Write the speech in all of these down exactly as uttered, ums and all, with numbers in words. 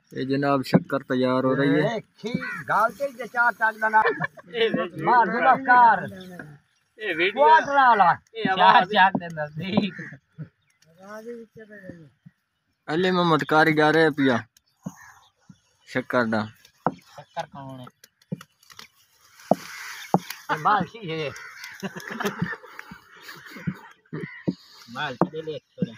ये जनाब शक्कर तैयार हो रही है। गालते के चार चार बना मार गुलकार ए वीडियो वाला चार चार दे नजदीक अली मोहम्मद कारीगर है पिया शक्कर दा। शक्कर कौन है? माल सी है माल दे ले थोड़ा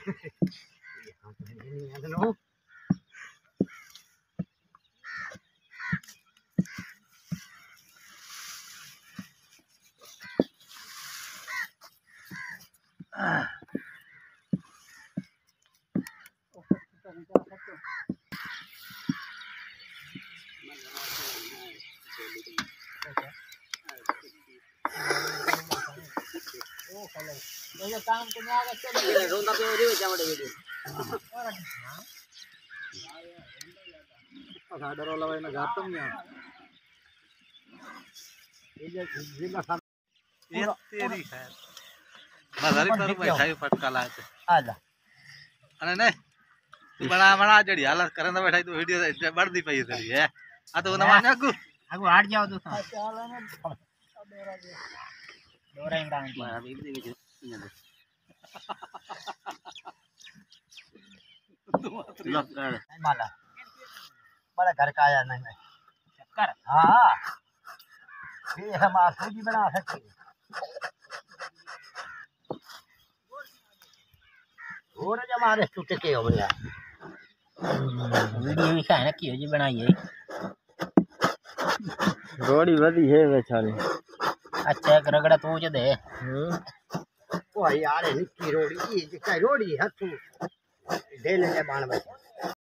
ये काम को आगे चल रोंदा पे रे जावड़े वीडियो आ डरो लवे ना घातम या ये जिला खान ये तेरी खैर मजारी पर बैठा ही फटका लाए आजा अरे नहीं बड़ा बड़ा जड़ी हालत करे ना बैठा तो वीडियो बढ़दी पई तेरी है आ तो ना माने अगु अगु हट जाओ तो चल ने डोरा डोरा इंग्राम की अभी भी लक्कर माला बड़ा घर का आया नहीं चक्कर हाँ ये हम सूजी बना सकते और जब हमारे टूटे के हो गया वीडियो भी खाने की जी बनाई है रोड़ी वधी है बेचारी। अच्छा एक रगड़ा तो जो दे ओ यार निक्की रोड़ी ये काय रोड़ी हथू दे ले बाण बचा